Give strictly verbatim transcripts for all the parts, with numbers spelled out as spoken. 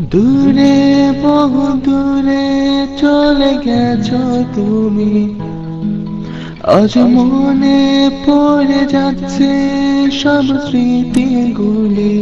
দূরে বহু দূরে চলে গেছো তুমি, আজ মনে পড়ে যাচ্ছে সব স্মৃতিগুলি।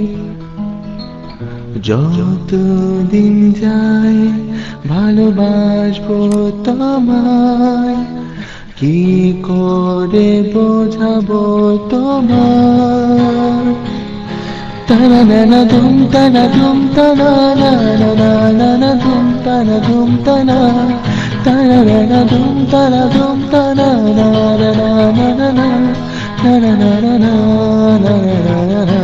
যত দিন যায় ভালোবাসবো তোমায়, কি করে বোঝাবো তোমায়। তানা নানা ধুম তানা ধুম তানা নানা নানা ধুম তানা ধুম তানা তানা নানা ধুম তানা ধুম তানা নানা নানা নানা নানা নানা।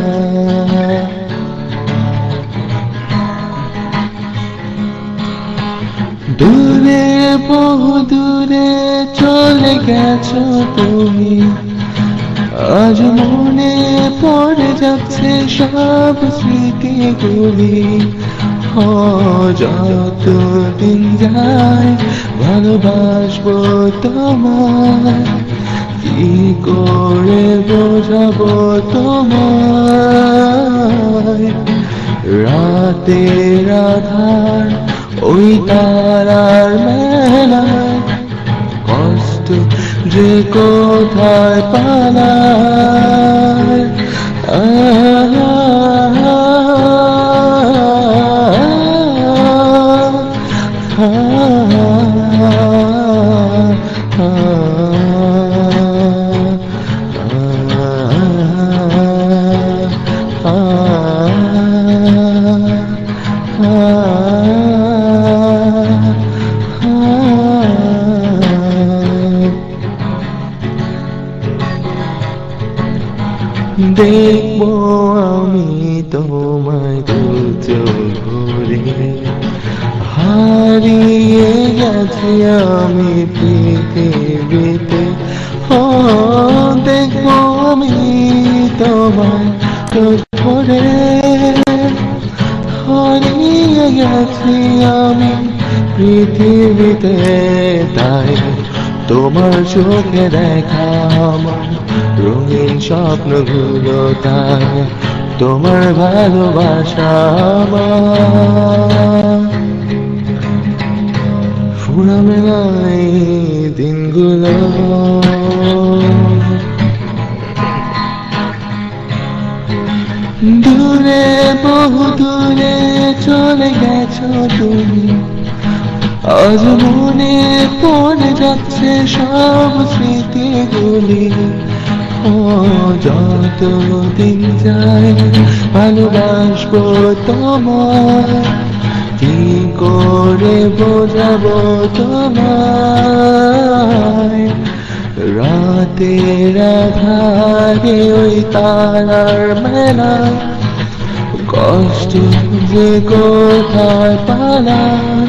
দূরে বহু দূরে চলে গেছো তুমি, আজ মনে পড়ে যাচ্ছে সব স্মৃতিগুলি। যত দিন যায় ভালোবাসবো তোমায়, কি করে বোঝাবো তোমায়। রাতের আধার ওই তারার মেলায়, কষ্ট যে কোথায় পালায়। দেখবো আমি তোমায় দু চোখ ভরে, হারিয়ে গেছি আমি পৃথিবীতে। ও দেখবো আমি তোমায় চোখ ভরে, হারিয়ে গেছি আমি পৃথিবীতে। তাই তোমার চোখে দেখা আমার রঙিন স্বপ্নগুলো, তাই তোমার ভালোবাসা আমার ফুরাবে না এই দিনগুলো। দূরে বহু দূরে চলে গেছো তুমি, আজ মনে পড়ে যাচ্ছে সব স্মৃতিগুলি। ও যত দিন যায় ভালোবাসবো তোমায়, কি করে বোঝাবো তোমায়। রাতের আধারে ওই তারার মেলা, কষ্ট যে কোথায় পালায়।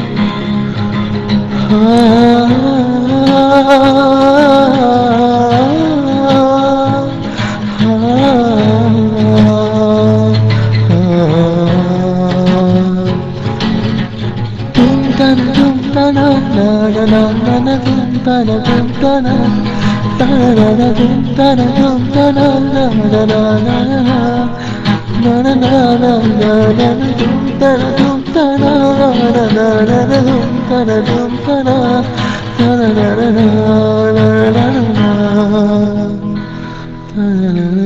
Ta-da-da-da-da